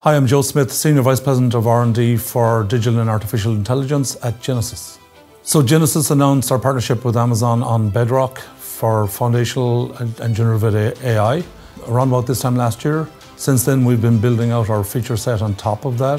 Hi, I'm Joe Smith, Senior Vice President of R&D for Digital and Artificial Intelligence at Genesys. So Genesys announced our partnership with Amazon on Bedrock for foundational and generative AI around about this time last year. Since then, we've been building out our feature set on top of that.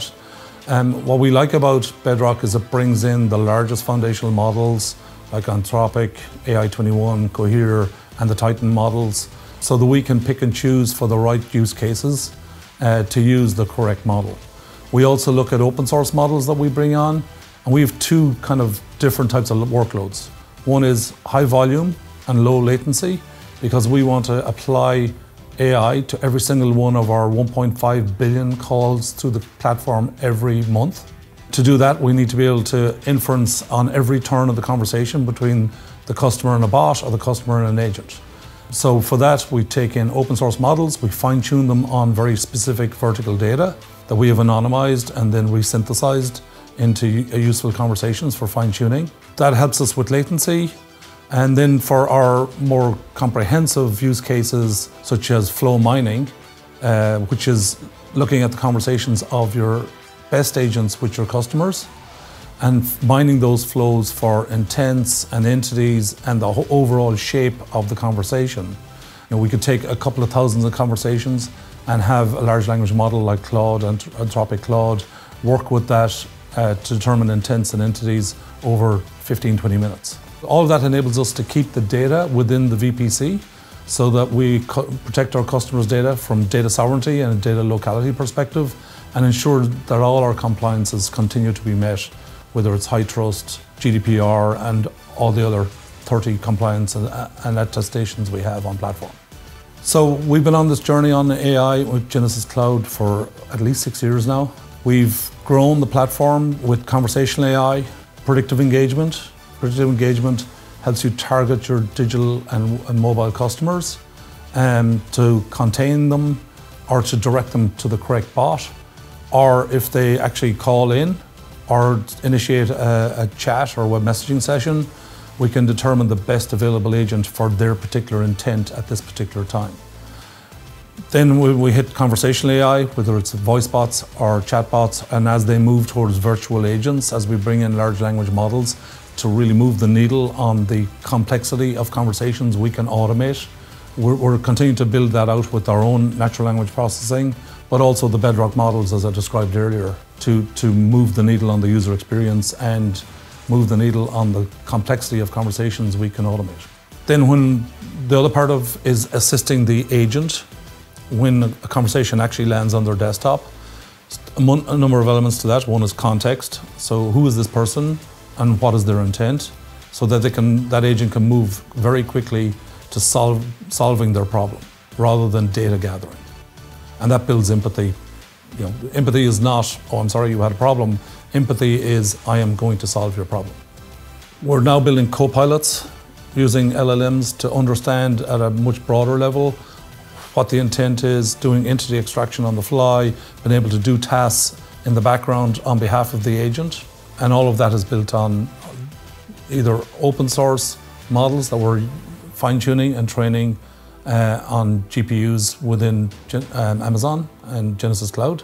What we like about Bedrock is it brings in the largest foundational models like Anthropic, AI 21, Cohere, and the Titan models, so that we can pick and choose for the right use cases to use the correct model. We also look at open source models that we bring on, and we have two kind of different types of workloads. One is high volume and low latency, because we want to apply AI to every single one of our 1.5 billion calls through the platform every month. To do that, we need to be able to inference on every turn of the conversation between the customer and a bot or the customer and an agent. So for that, we take in open source models, we fine tune them on very specific vertical data that we have anonymized and then resynthesized into useful conversations for fine tuning. That helps us with latency. And then for our more comprehensive use cases, such as flow mining, which is looking at the conversations of your best agents with your customers and mining those flows for intents and entities and the overall shape of the conversation. You know, we could take a couple of thousands of conversations and have a large language model like Claude and Anthropic Claude work with that to determine intents and entities over 15-20 minutes. All of that enables us to keep the data within the VPC so that we protect our customers' data from data sovereignty and a data locality perspective, and ensure that all our compliances continue to be met, whether it's high trust, GDPR, and all the other 30 compliance and attestations we have on platform. So we've been on this journey on AI with Genesys Cloud for at least 6 years now. We've grown the platform with conversational AI, predictive engagement. Predictive engagement helps you target your digital and mobile customers to contain them or to direct them to the correct bot, or if they actually call in or initiate a chat or web messaging session, we can determine the best available agent for their particular intent at this particular time. Then we hit conversational AI, whether it's voice bots or chat bots, and as they move towards virtual agents, as we bring in large language models to really move the needle on the complexity of conversations we can automate. We're continuing to build that out with our own natural language processing, but also the Bedrock models, as I described earlier, to move the needle on the user experience and move the needle on the complexity of conversations we can automate. Then when the other part of is assisting the agent when a conversation actually lands on their desktop. A number of elements to that. One is context. So who is this person and what is their intent? So that that agent can move very quickly to solving their problem rather than data gathering. And that builds empathy. You know, empathy is not, oh, I'm sorry you had a problem. Empathy is, I am going to solve your problem. We're now building co-pilots using LLMs to understand at a much broader level what the intent is, doing entity extraction on the fly, being able to do tasks in the background on behalf of the agent. And all of that is built on either open source models that we're fine-tuning and training on GPUs within Amazon and Genesys Cloud,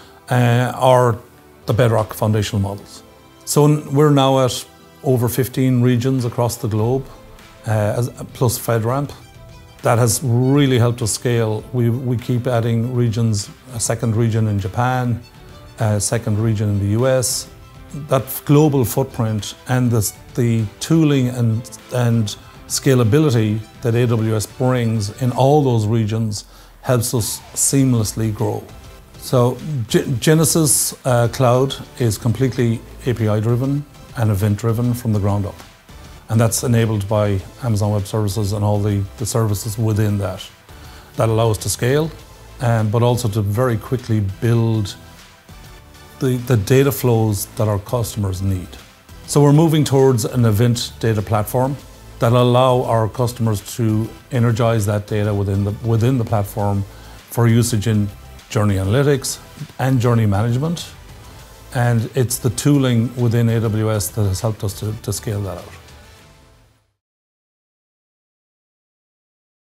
or the Bedrock foundational models. So we're now at over 15 regions across the globe, plus FedRAMP. That has really helped us scale. We keep adding regions, a second region in Japan, a second region in the US. That global footprint and the tooling and scalability that AWS brings in all those regions helps us seamlessly grow. So Genesys Cloud is completely API driven and event driven from the ground up. And that's enabled by Amazon Web Services and all the services within that allow us to scale, but also to very quickly build the data flows that our customers need. So we're moving towards an event data platform that allow our customers to energize that data within the platform for usage in journey analytics and journey management. And it's the tooling within AWS that has helped us to scale that out.